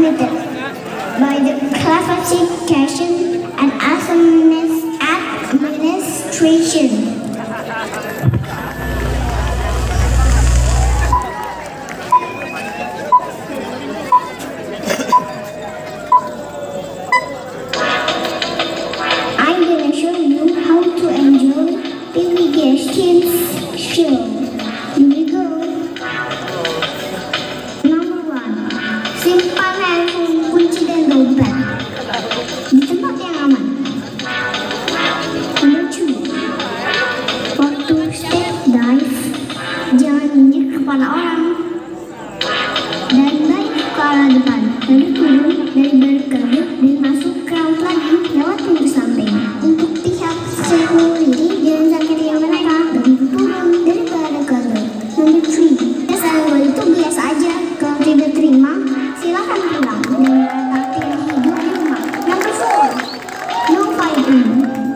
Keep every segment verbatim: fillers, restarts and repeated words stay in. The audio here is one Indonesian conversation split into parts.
limited by the classification and administration. I'm gonna show you how to enjoy P V Gaskins show. Here we go. Number one, simpan handphone, kunci dan dompet di tempat yang aman. Number two, waktu step dive, jangan injek kepala orang dan dive ke arah depan, lalu turun dari balik kedua dan masuk ke laut lagi lewat pintu samping. Untuk pihak security, jangan sakiti mereka dan turun dari balik kedua. Number three, kesan gue itu biasa aja. Kalau tidak terima, silakan pulang dan berarti hidup di rumah. Number four, no fighting.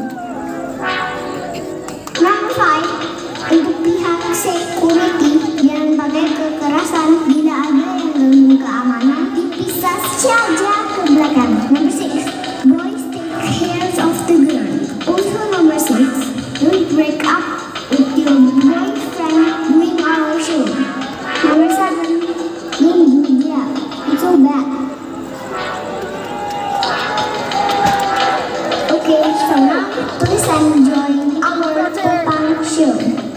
Number five, untuk pihak security, jangan pakai kekerasan. Bila ada yang mengganggu keamanan, dipisah saja ke belakang. Number six, boys take care of the girl. Also number six, don't break up with your boyfriend during our show. Number seven, don't do that. It's so bad. Okay, so now please enjoy our Popang show.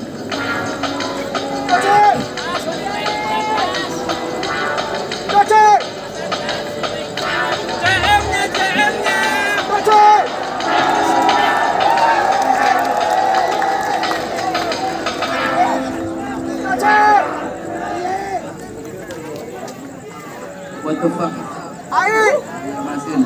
What the fuck? Air! Masin.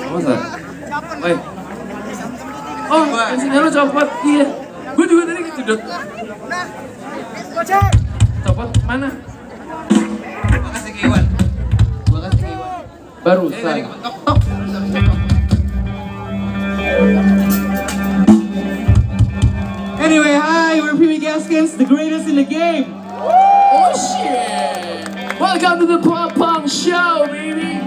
Masa? Woi. Oh, bensinnya lo copot. Iya. Gue juga tadi gitu, Dot. Copot mana? Gua kasih ke Iwan. Gua kasih ke Iwan. Barusan. Eh, tadi kebetok tok. Anyway, hi, we're P B Gaskins, the greatest in the game. Oh shit! Welcome to the Pop Punk Show, baby.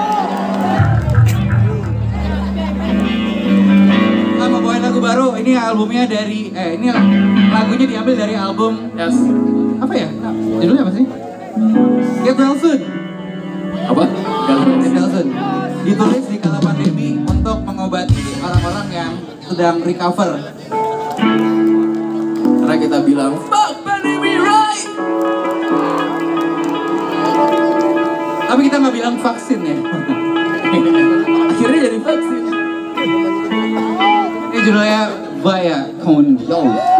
Kita mau bawain lagu baru. Ini albumnya dari, eh ini lagunya diambil dari album Yes. apa ya? Judulnya apa sih? Get Well Soon. Apa? Get Well Soon. Ditulis di kala pandemi untuk mengobati orang-orang yang sedang recover. Karena kita bilang fuck pandemic, right? Tapi kita nggak bilang vaksin ya. Akhirnya jadi vaksin. Ini judulnya Via Con Yo.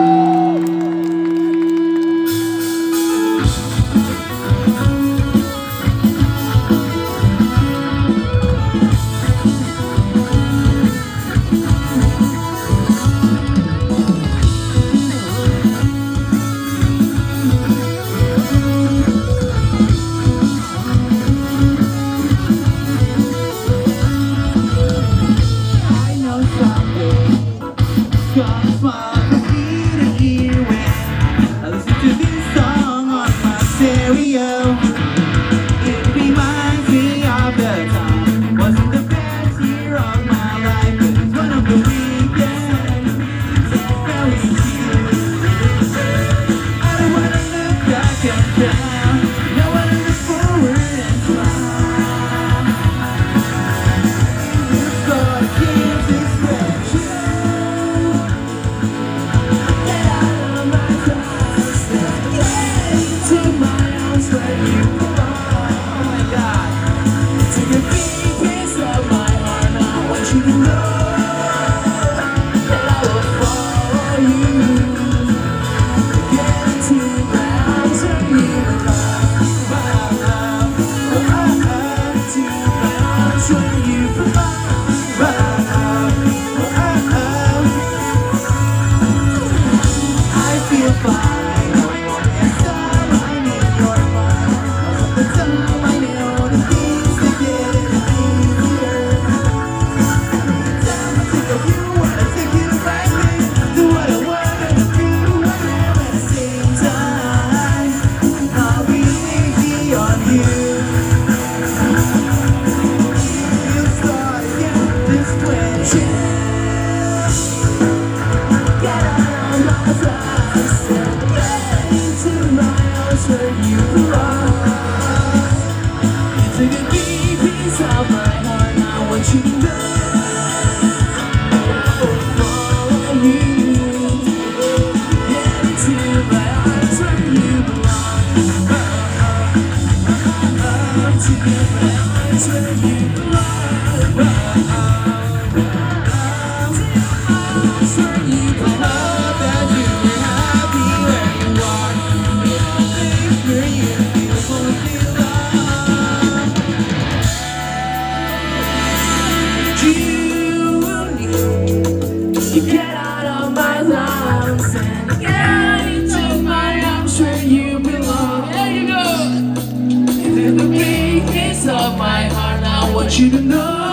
You to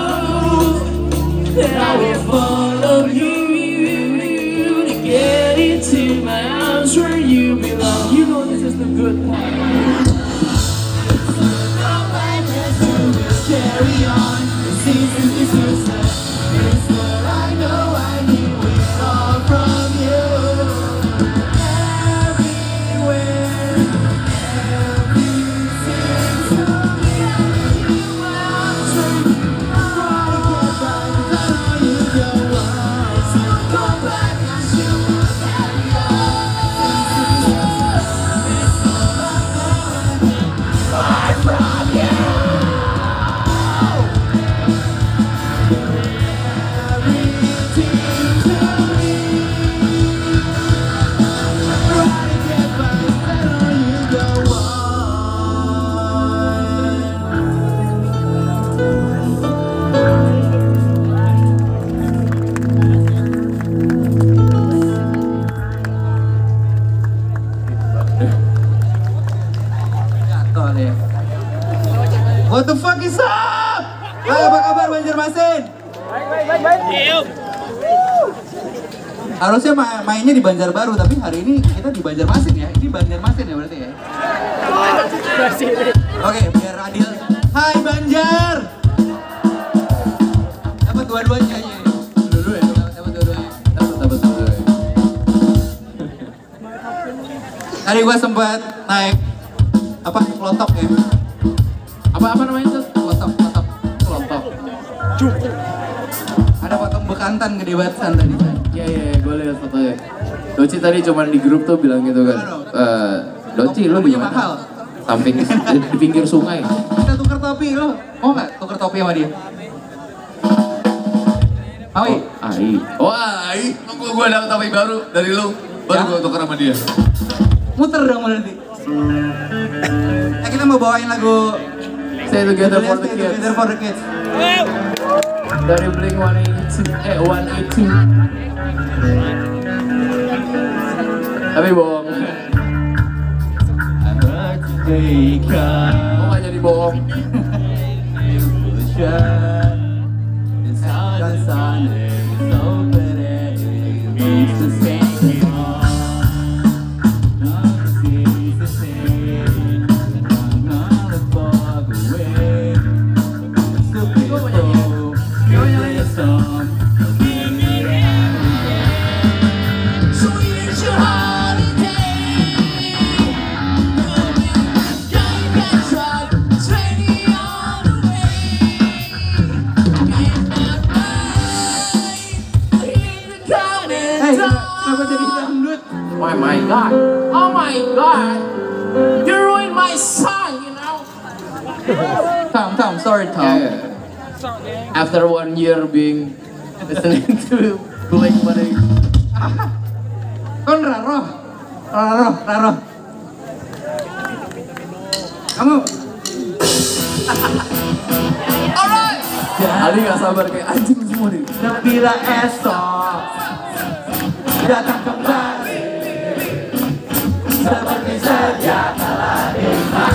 know that I will follow you to get into my arms where you belong. You know this is the good part. Carry on, the season is yourself. It's what I know I need it all from you. Everywhere, everything. So we got you out. Harusnya ma mainnya di Banjarbaru, tapi hari ini kita di Banjarmasin ya. Ini Banjarmasin ya berarti ya. Oke, biar adil. Hai Banjar. Dapat dua-duanya aja. Dua-dua ya. Dapat dua-duanya. Dapat dapat dua-duanya. Tadi gua sempat naik apa klotok ya. Apa apa namanya itu? Klotok, klotok, klotok. Cukup. Ada potong bekantan gede banget san tadi. Iya iya, iya gue lihat fotonya. Doci tadi cuma di grup tuh bilang gitu kan. Eh, Doci lu di mana? Mahal. Samping di pinggir sungai. Kita tuker topi lo. Mau nggak tuker topi sama dia? Mau? Oh, ai. Oh, ai. Tunggu gue dapat topi baru dari lu. Baru Ya? gue tuker sama dia. Muter dong berarti. Nah, kita mau bawain lagu Stay Together for the Stay Kids. Together for the Kids. Dari Blink one eighty-two, eh one eighty-two. Tapi bohong. Oh nggak jadi bohong. Hey, kenapa jadi dangdut? Oh my god. Oh my god. You ruined my song, you know. Tom, Tom, sorry Tom. Yeah. After one year being listening to Blink one eighty-two. Kon raro, raro, raro. Kamu Alright. Ali gak sabar kayak anjing semua nih. bila esok datang kembali seperti sedia kala ikhlas.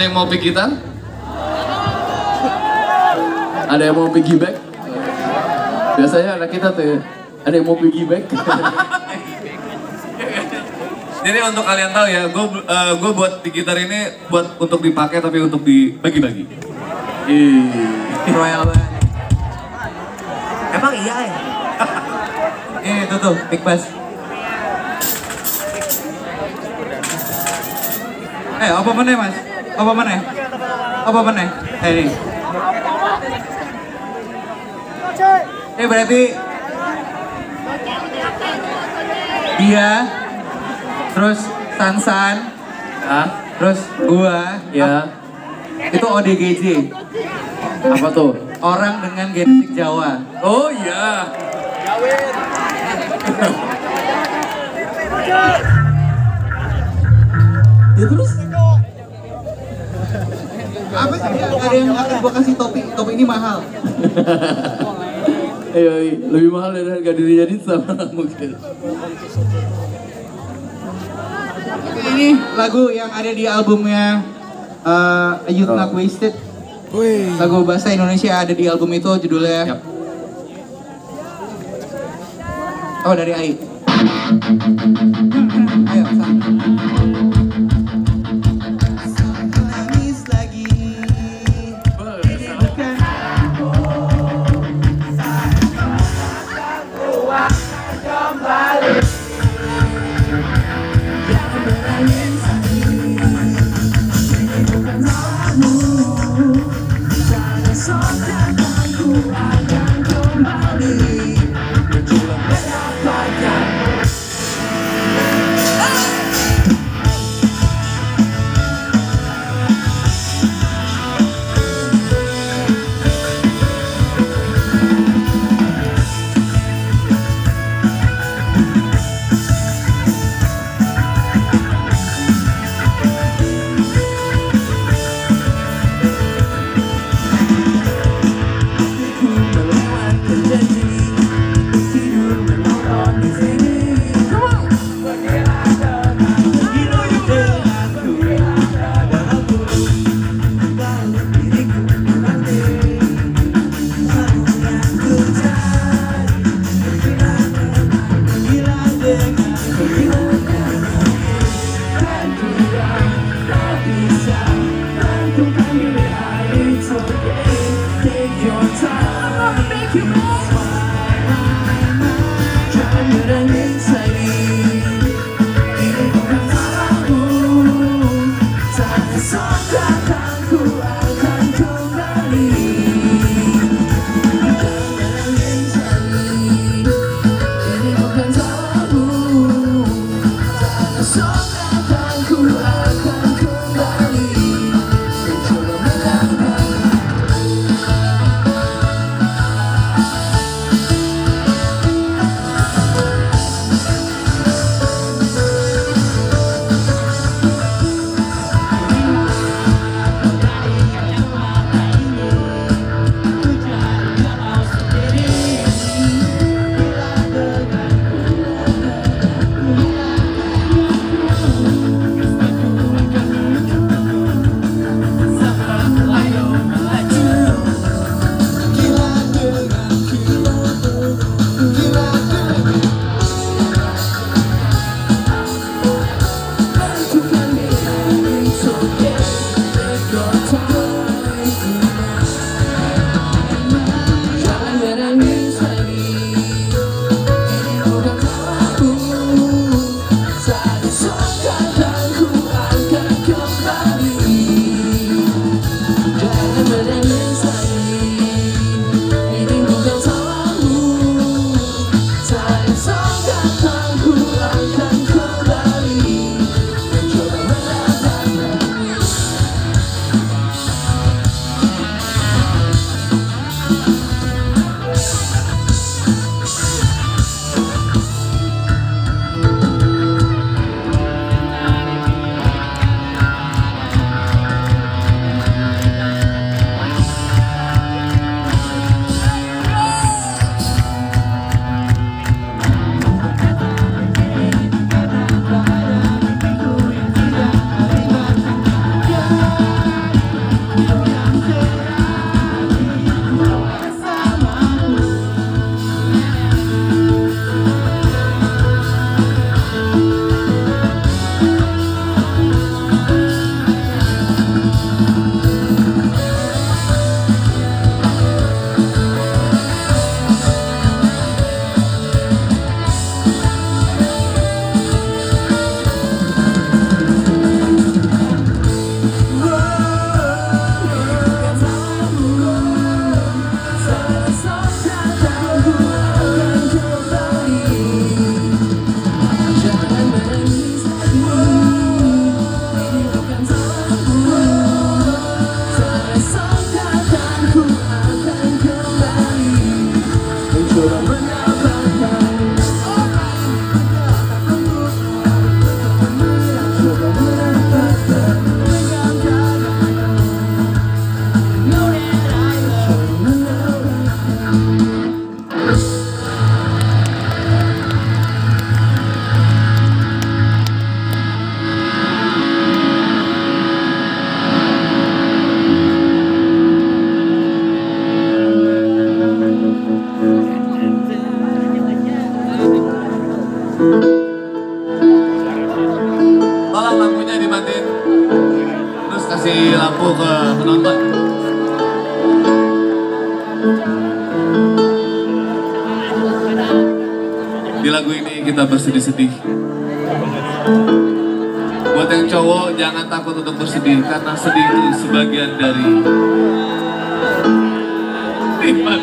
yang mau pick gitar? Ada yang mau piggyback? Biasanya anak kita tuh, ada yang mau piggyback? Jadi untuk kalian tahu ya, gue uh, gue buat di gitar ini buat untuk dipakai tapi untuk dibagi-bagi. Ih, Royal banget. Emang iya ya? Eh, itu tuh, big bass. Eh, apa mana mas? Apa mana? Apa mana? Eh, ini. Eh, berarti dia, terus Sansan, ah, terus gua, ya, itu O D G J. apa tuh? Orang dengan genetik Jawa. Oh iya. Ya terus? Apa sih? Ada yang akan gua kasih topi, topi ini mahal. Ayo, lebih mahal dari harga dirinya di sama mungkin. Ini lagu yang ada di albumnya uh, A Youth Not Wasted. Lagu bahasa Indonesia ada di album itu judulnya. Yap. Oh, dari Ai. Ayo, sang. Nangis lagi. Di lagu ini kita bersedih-sedih. Buat yang cowok jangan takut untuk bersedih karena sedih itu sebagian dari iman.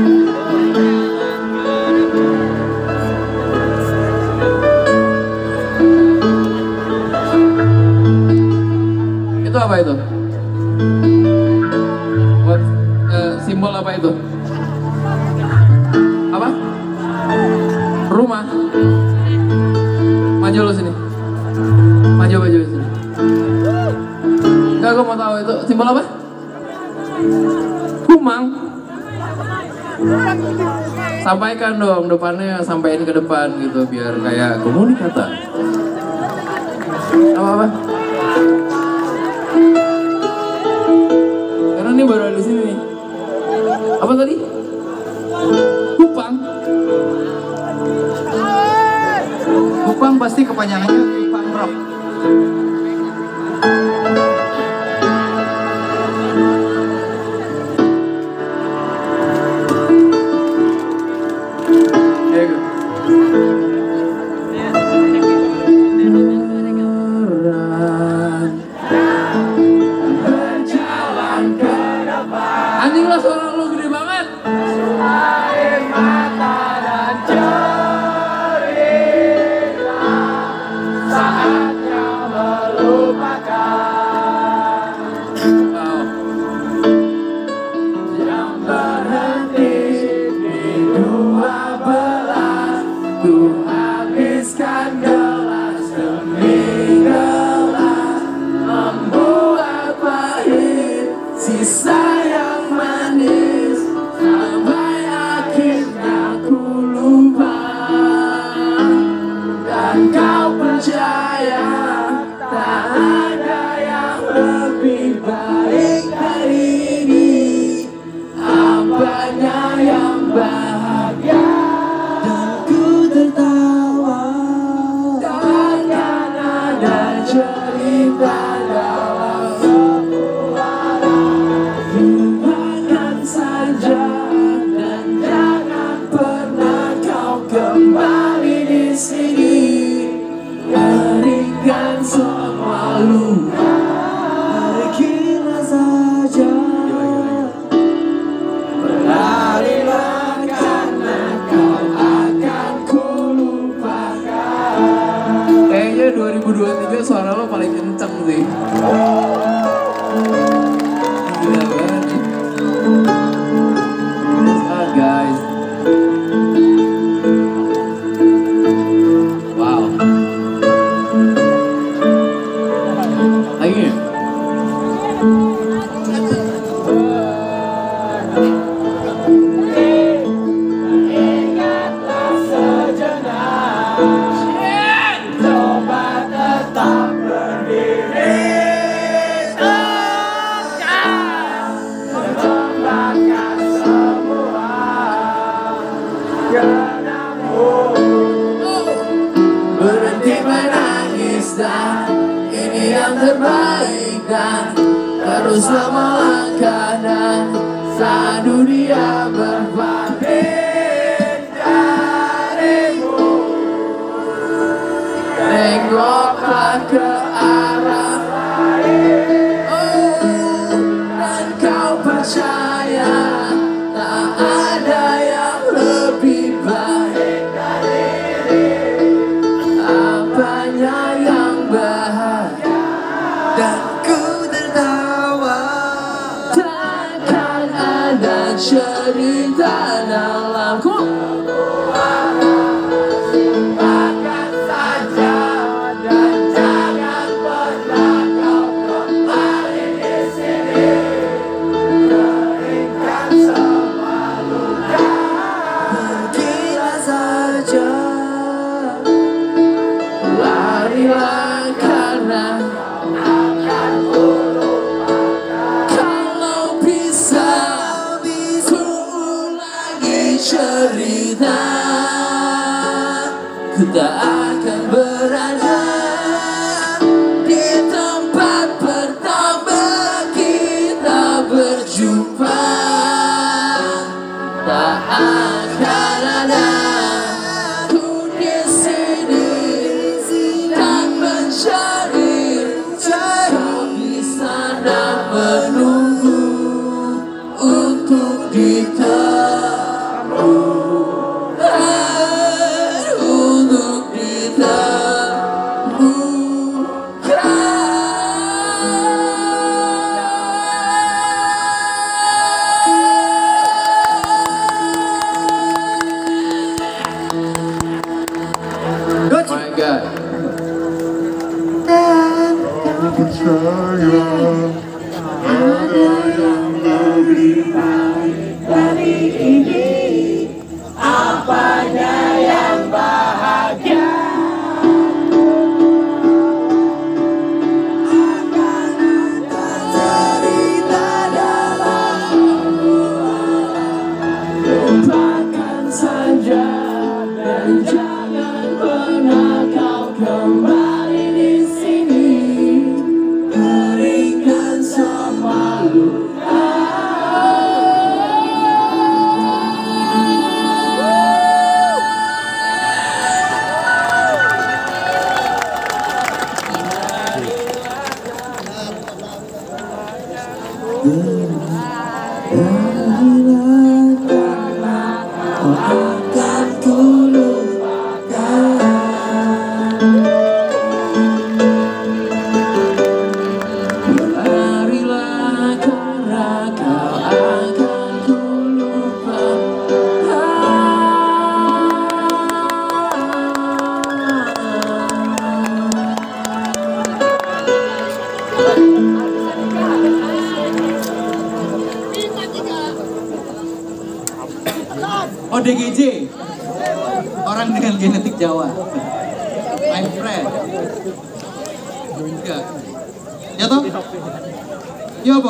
Itu apa itu? Buat eh, simbol apa itu? Apa? Rumah. Maju lu sini. Maju maju sini. Enggak, gue mau tahu itu simbol apa? Kumang. Sampaikan dong depannya, sampaikan ke depan gitu biar kayak komunikator. Apa apa? Karena ini baru ada di sini nih. Apa tadi? Kupang. Kupang pasti kepanjangannya Kupang Rock. Anjing lah, suara lu gede banget. dua ribu dua puluh tiga suara lo paling kenceng sih. Gila banget. That's all guys. Wow. Lagi ya? Berhenti menangis dan ini yang terbaik dan teruslah melangkah dan saat dunia berpaling darimu, tengoklah ke arah lain, oh, dan kau percaya tak ada yang lebih baik dari ini. Apanya yang bahagia dan ku tertawa, takkan ada cerita dalamku. Simpankan saja dan jangan pernah kau kembali di sini. Keringkan semua luka, pergilah saja. Larilah karena akan ku lupakan. Kalau bisa, ku ulangi cerita, ku tak akan berada di tempat pertama kita berjumpa. lupakan saja dan jangan pernah kau kembali di sini. Berikan semua luka. O D G J, orang dengan genetik Jawa. My friend. Enggak. Ya toh? Ya apa?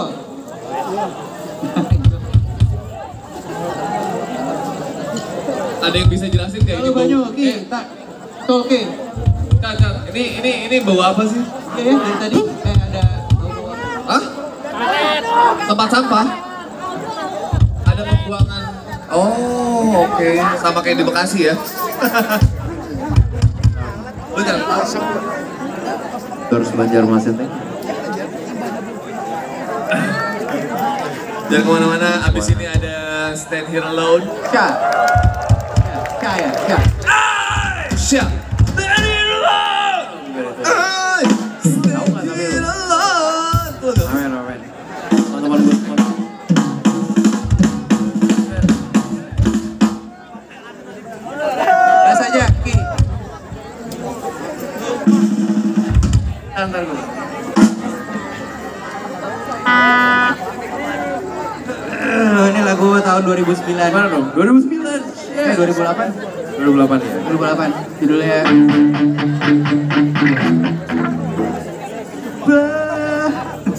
Ada yang bisa jelasin kayak Halo ini? Banyu, bau- Ki, Eh, tak. Tol Ki. Kak, Kak, ini ini ini bau apa sih? Oke ya, dari tadi eh ada Hah? Tempat sampah? Ada pembuangan. Oh, oke. Sama kayak di Bekasi ya. Lu jangan langsung. Terus Banjarmasin teh. Jangan kemana-mana, abis ini ada Stand Here Alone. Sya. Sya ya, Sya. Siap. Stand Here Alone! Ay, Stand Here Alone! Tuh, tuh. Amin amin. Teman-teman gue semua. Gas aja, Ki. Antar gue. Eh, ini lagu tahun dua ribu sembilan. Mana dong? dua ribu sembilan. Eh, dua ribu delapan. dua ribu delapan ya. dua ribu delapan. Judulnya Bah.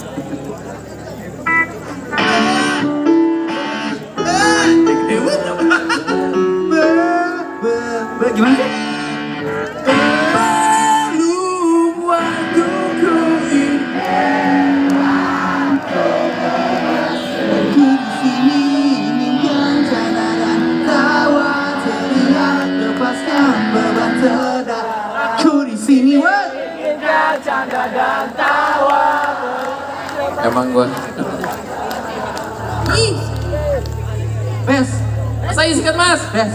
Bah, bah, bah. Gimana sih? Belum waktuku ini. Aku di sini ingin canda dan tawa terlihat, lepaskan beban terdak. Aku di sini, what? Emang gue. Bes, Saya sikat mas. bes.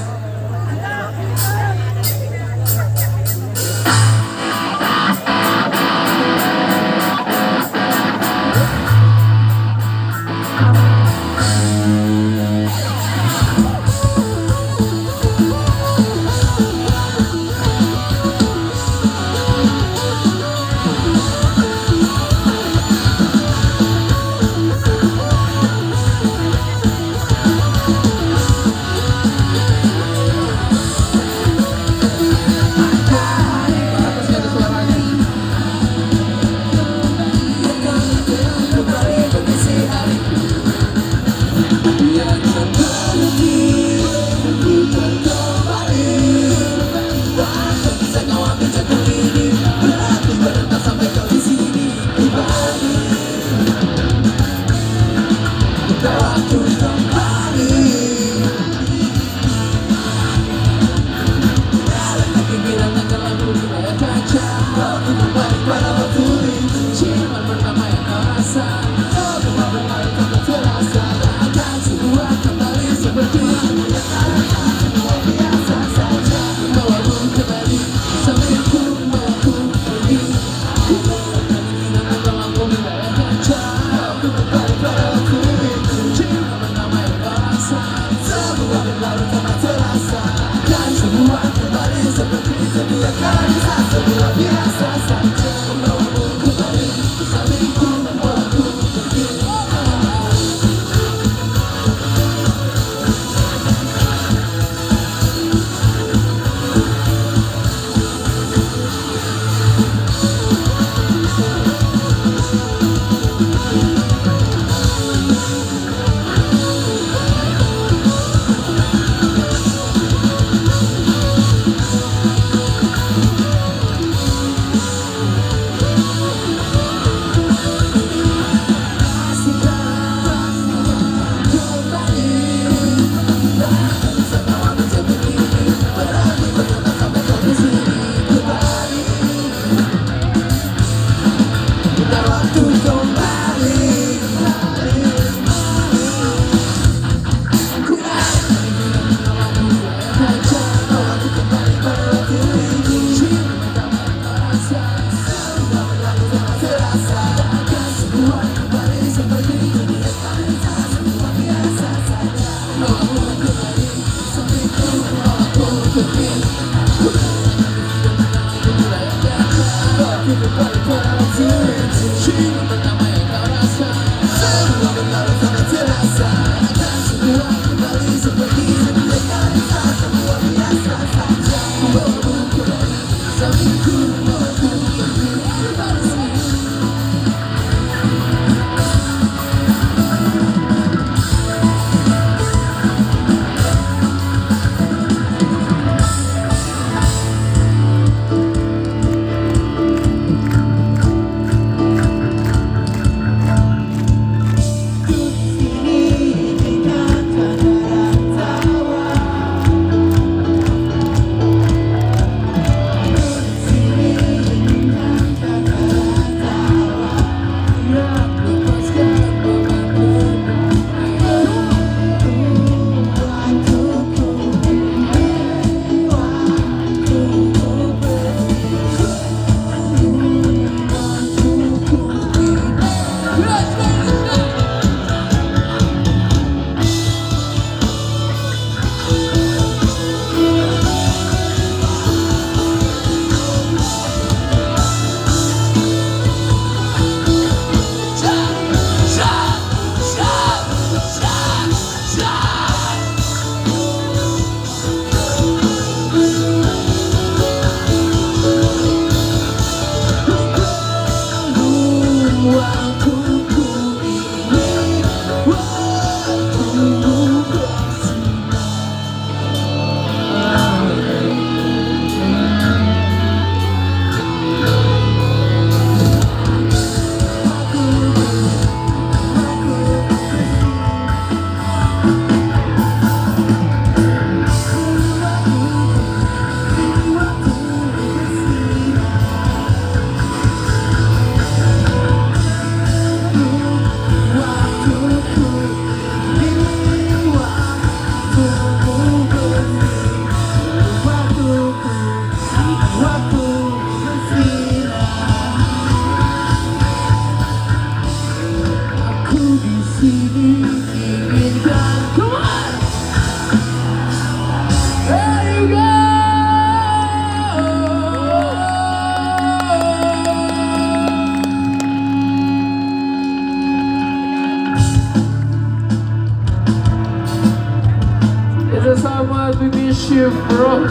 Thank you so much, we miss you, bro.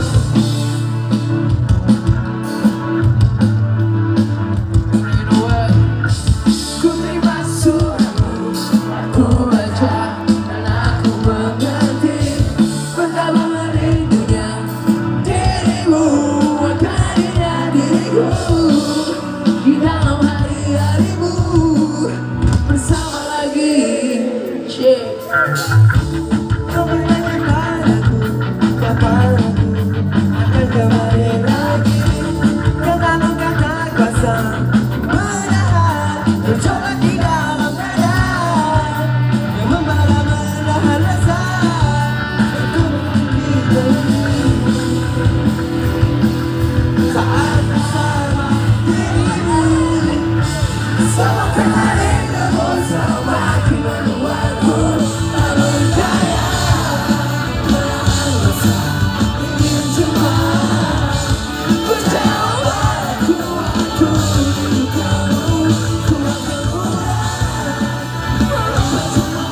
You know what? Ku terima suratmu, aku baca dan aku mengerti betapa merindunya dirimu akan indah diriku di dalam hari-harimu bersama lagi. Shit. Kau bertanya padaku, kapan aku akan kembali lagi? Katamu kata kuasa menahan, bercoba di dalam dada yang membara menahan rasa untuk menghindari saat bersama dirimu. Semakin hari kamu semakin membuatku tak berdaya. Menahan rasa ingin jumpa, percaya padaku, aku rindu kamu, ku akan pulang melepas semua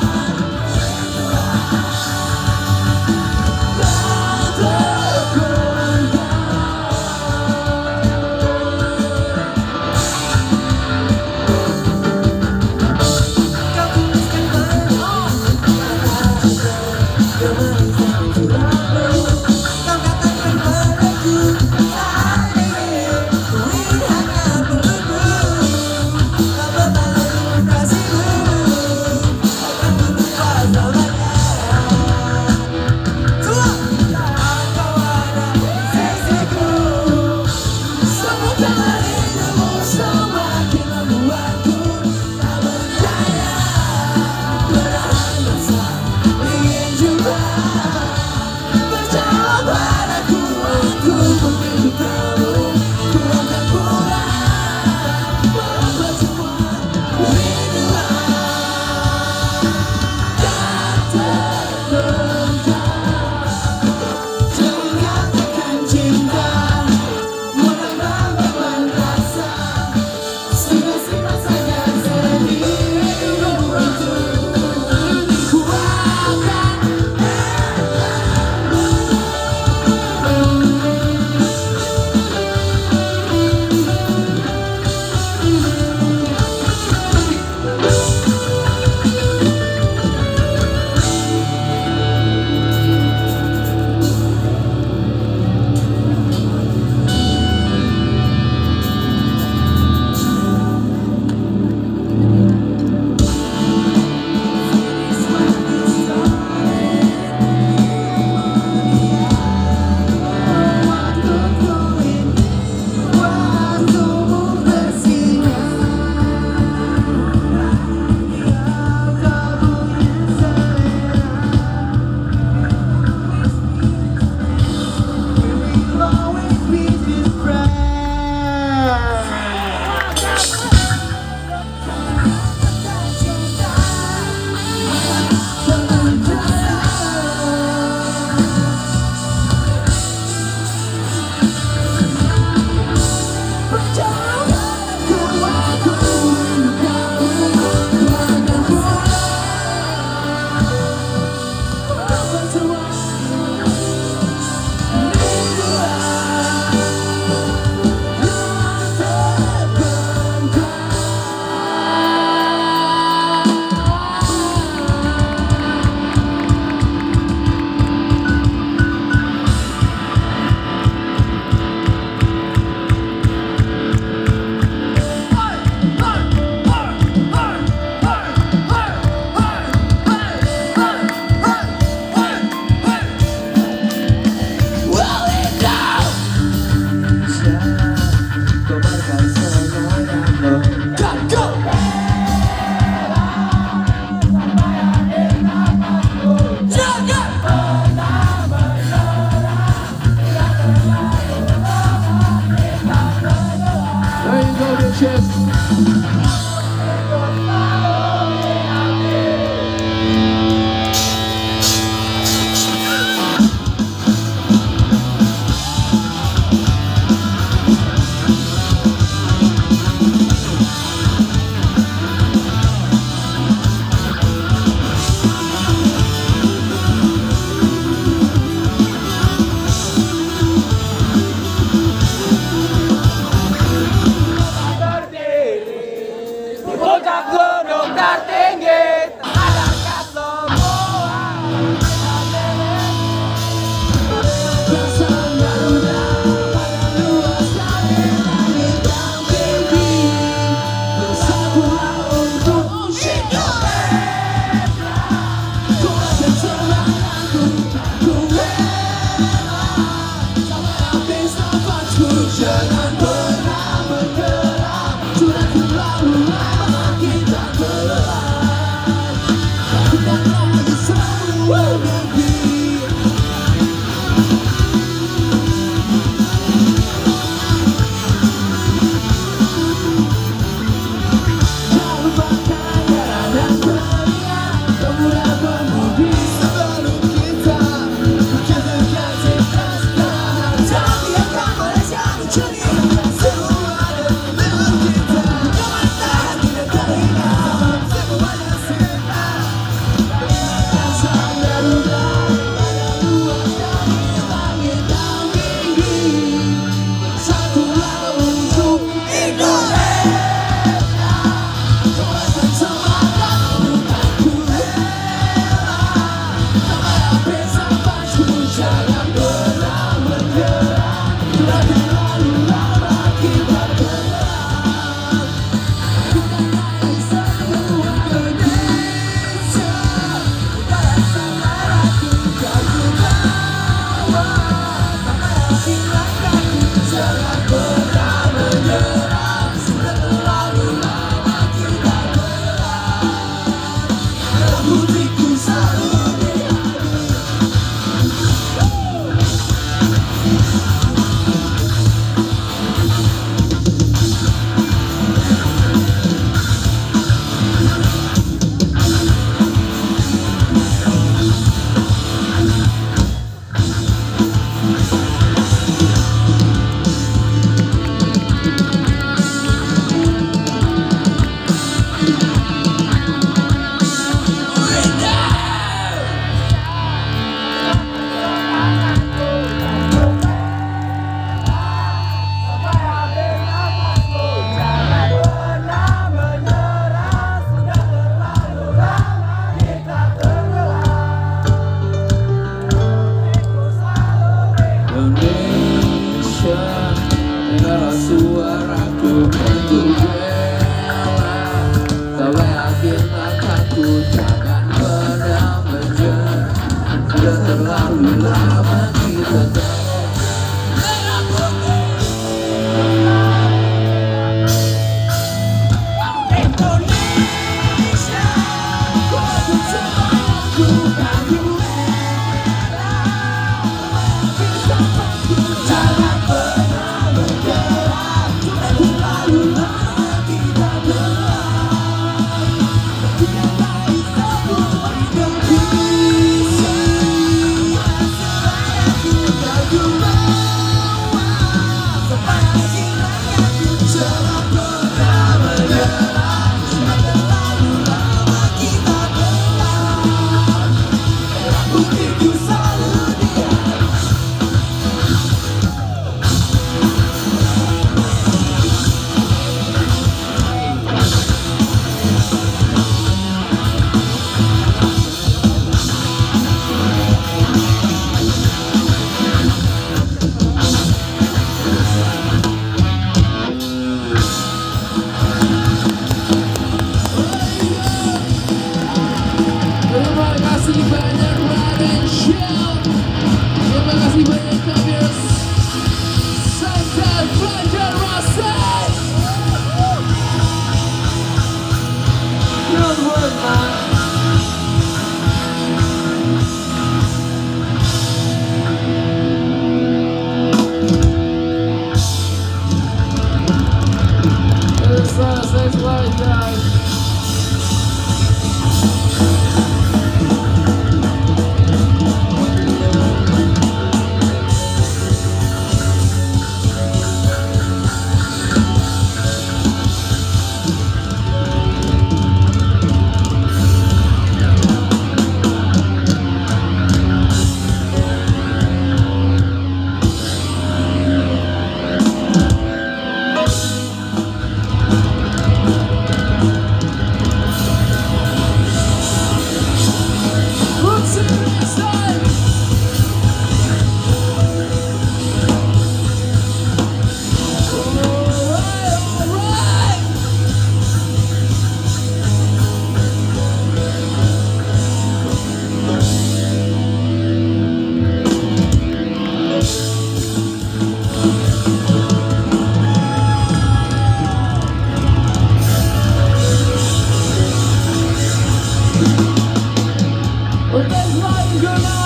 That's why you're gonna